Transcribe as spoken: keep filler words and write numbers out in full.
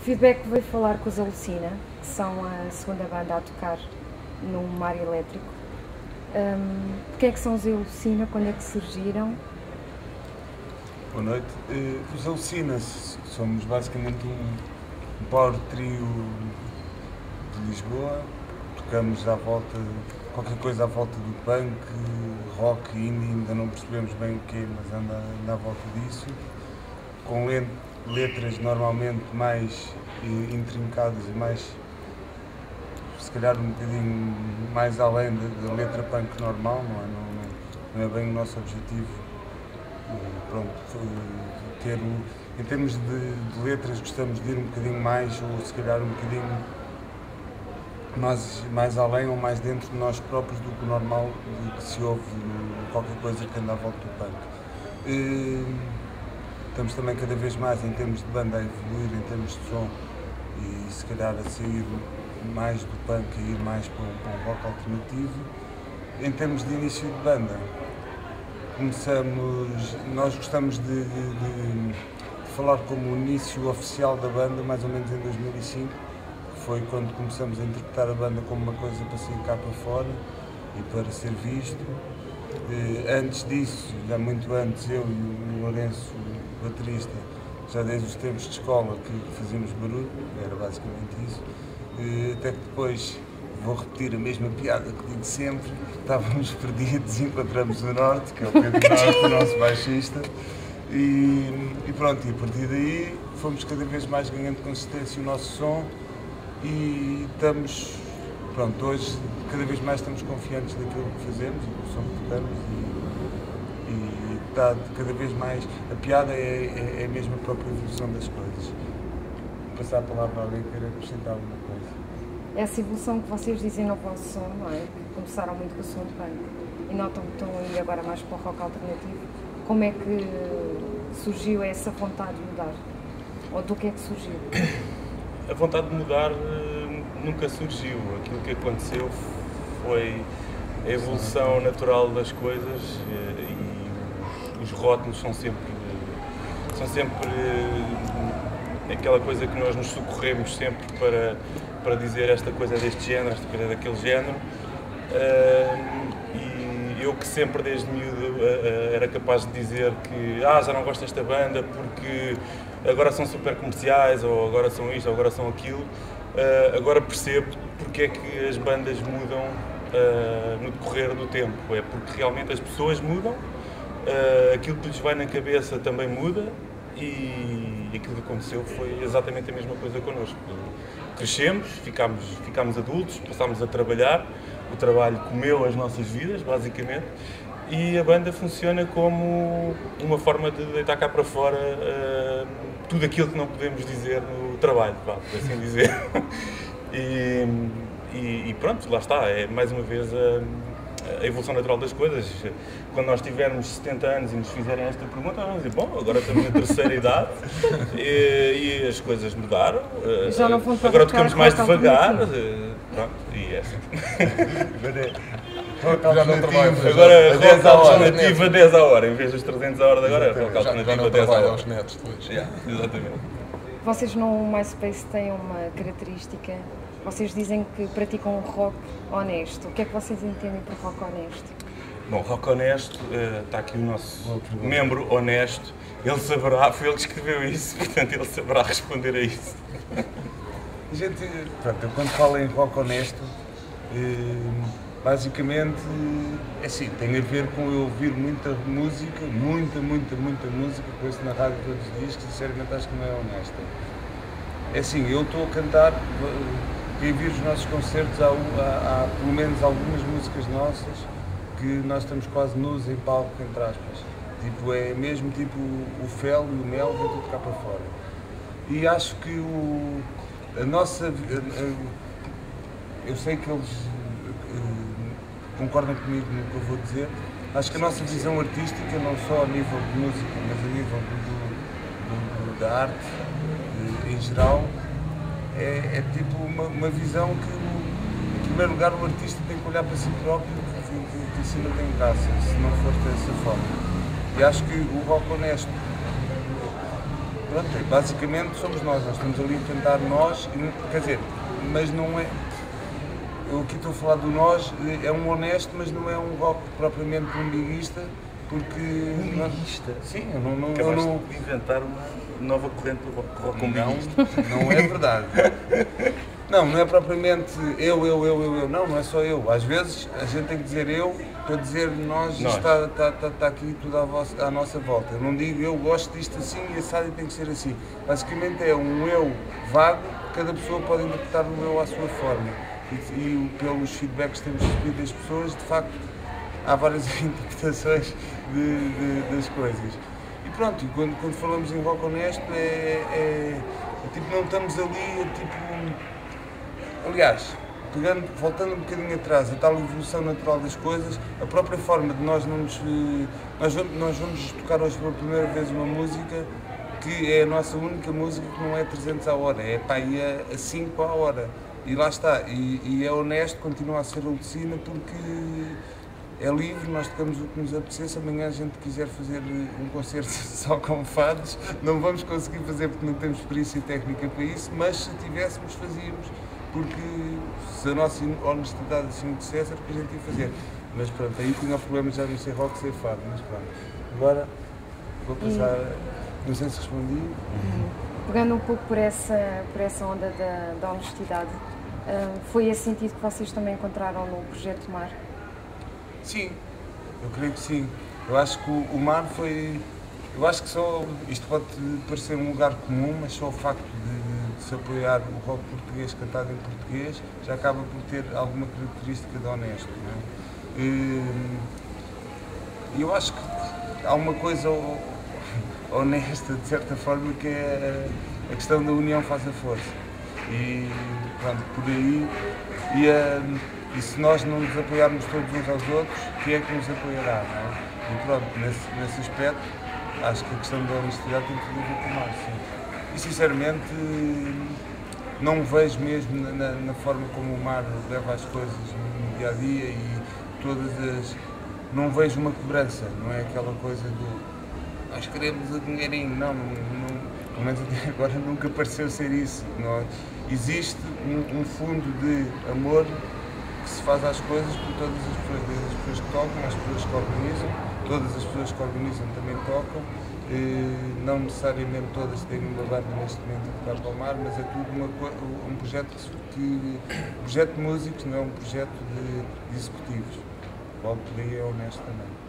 feedback veio falar com os Alucina, que são a segunda banda a tocar no Mar Elétrico. Um, quem é que são os Alucina? Quando é que surgiram? Boa noite. Uh, os Alucina somos basicamente um, um power trio de Lisboa. Tocamos à volta, qualquer coisa à volta do punk, rock, indie, ainda não percebemos bem o que é, mas anda, anda à volta disso. Com letras normalmente mais eh, intrincadas e mais, se calhar um bocadinho mais além da, da letra punk normal, não é, não, não é bem o nosso objetivo. E, pronto, ter o, em termos de, de letras gostamos de ir um bocadinho mais, ou se calhar um bocadinho mais, mais além ou mais dentro de nós próprios do que o normal que se ouve qualquer coisa que anda à volta do punk. E, estamos também cada vez mais em termos de banda a evoluir, em termos de som, e se calhar a sair mais do punk e ir mais para um, para um rock alternativo. Em termos de início de banda, começamos, nós gostamos de, de, de, de falar como o início oficial da banda, mais ou menos em dois mil e cinco, que foi quando começamos a interpretar a banda como uma coisa para sair cá para fora e para ser visto. Antes disso, já muito antes, eu e o Lourenço, o baterista, já desde os tempos de escola que fazíamos barulho, era basicamente isso. Até que depois, vou repetir a mesma piada que digo sempre, estávamos perdidos e encontramos o Norte, que é o Pedro Norte, o nosso baixista, e, e pronto, e a partir daí fomos cada vez mais ganhando consistência o nosso som e estamos, pronto, hoje cada vez mais estamos confiantes daquilo que fazemos e do som que tocamos e, e está cada vez mais, a piada é, é, é mesmo a própria evolução das coisas. Vou passar a palavra a alguém que queira acrescentar alguma coisa. Essa evolução que vocês dizem no vosso som, não é? Que começaram muito com o som de punk e notam que estão aí agora mais para o rock alternativo. Como é que surgiu essa vontade de mudar? Ou do que é que surgiu? A vontade de mudar nunca surgiu. Aquilo que aconteceu foi a evolução natural das coisas e os rótulos são sempre, são sempre aquela coisa que nós nos socorremos sempre para, para dizer esta coisa é deste género, esta coisa é daquele género. E eu que sempre desde miúdo era capaz de dizer que ah, já não gosto desta banda porque agora são super comerciais, ou agora são isto, ou agora são aquilo. Uh, agora percebo porque é que as bandas mudam uh, no decorrer do tempo. É porque realmente as pessoas mudam, uh, aquilo que lhes vai na cabeça também muda e aquilo que aconteceu foi exatamente a mesma coisa connosco. Crescemos, ficámos, ficámos adultos, passámos a trabalhar, o trabalho comeu as nossas vidas, basicamente, e a banda funciona como uma forma de deitar cá para fora uh, tudo aquilo que não podemos dizer no trabalho, vá, por assim dizer. e, e, e pronto, lá está, é mais uma vez a, a evolução natural das coisas. Quando nós tivermos setenta anos e nos fizerem esta pergunta, vamos dizer, bom, agora estamos na terceira idade e, e as coisas mudaram, já não vão agora tocamos mais devagar, pronto, e é assim. Já não trabalho, agora rock alternativo a dez a hora, em vez dos trezentos a hora de agora, é rock alternativo a dez a hora. Aos netos depois. Yeah, exatamente. Vocês no MySpace têm uma característica, vocês dizem que praticam um rock honesto. O que é que vocês entendem por rock honesto? Bom, rock honesto, uh, está aqui o nosso membro honesto, ele saberá, foi ele que escreveu isso, portanto ele saberá responder a isso. A gente, pronto, eu quando falo em rock honesto, eh, basicamente, é assim, tem a ver com eu ouvir muita música, muita, muita, muita música, que ouço na rádio todos os dias, que sinceramente acho que não é honesta. É assim, eu estou a cantar, quem vir os nossos concertos, há, há, há pelo menos algumas músicas nossas que nós estamos quase nus em palco, entre aspas. Tipo, é mesmo tipo o fel e o mel, vem tudo cá para fora. E acho que o, a nossa, eu sei que eles concordam comigo no que eu vou dizer. Acho que a nossa visão artística, não só a nível de música, mas a nível do, do, da arte em geral, é, é tipo uma, uma visão que, em primeiro lugar, o artista tem que olhar para si próprio, que, que, que assim não tem graça, se não for dessa forma. E acho que o rock honesto Pronto, basicamente somos nós, nós estamos ali a tentar nós, quer dizer, mas não é. Eu aqui estou a falar do nós, é um honesto, mas não é um rock propriamente umbiguista, porque. Umbiguista? Sim, eu não. não, eu não de inventar uma nova corrente do rock, rock umbiguista. Não, não é verdade. Não, não é propriamente eu, eu, eu, eu, eu, não, não é só eu. Às vezes a gente tem que dizer eu para dizer nós, nós. Está, está, está, está aqui tudo à, vossa, à nossa volta. Eu não digo eu gosto disto assim e assado e tem que ser assim. Basicamente é um eu vago, cada pessoa pode interpretar o eu à sua forma. E, e pelos feedbacks que temos recebido das pessoas, de facto, há várias interpretações de, de, das coisas. E pronto, e quando, quando falamos em rock honesto, é, é, é tipo, não estamos ali, é tipo. Aliás, pegando, voltando um bocadinho atrás, a tal evolução natural das coisas, a própria forma de nós não nos. Nós vamos, nós vamos tocar hoje pela primeira vez uma música que é a nossa única música que não é trezentos à hora, é pá, é a cinco à hora. E lá está, e, e é honesto, continua a ser oficina porque é livre, nós tocamos o que nos apetecer. Se amanhã a gente quiser fazer um concerto só com fados, não vamos conseguir fazer porque não temos experiência técnica para isso, mas se tivéssemos, fazíamos. Porque se a nossa honestidade assim o dissesse, era o que a gente ia fazer. Mas pronto, aí tinha o problema já não ser rock, ser fado, mas pronto. Agora vou passar, não sei se respondi. Uhum. Pegando um pouco por essa, por essa onda da, da honestidade, uh, foi esse sentido que vocês também encontraram no Projeto Mar? Sim, eu creio que sim. Eu acho que o, o Mar foi... Eu acho que só, isto pode parecer um lugar comum, mas só o facto de, de se apoiar o rock português cantado em português já acaba por ter alguma característica de honesto, não é? E eu acho que há uma coisa honesta, de certa forma, que é a questão da união faz a força. E pronto, por aí, e, e se nós não nos apoiarmos todos uns aos outros, quem é que nos apoiará, não é? E pronto, nesse, nesse aspecto, acho que a questão da honestidade tem tudo a ver com o Mar, sim. E sinceramente não vejo mesmo na, na forma como o Mar leva as coisas no dia a dia e todas as. Não vejo uma cobrança, não é aquela coisa do nós queremos o dinheirinho, não, não, pelo menos até agora nunca pareceu ser isso. Não, existe um, um fundo de amor que se faz às coisas por todas as pessoas, desde as pessoas que tocam, as pessoas que organizam. Todas as pessoas que organizam também tocam, eh, não necessariamente todas têm uma banda neste momento a tocar para o Mar, mas é tudo uma, um projeto que, um projeto de músicos, não é um projeto de, de executivos. Logo por aí é honesto também.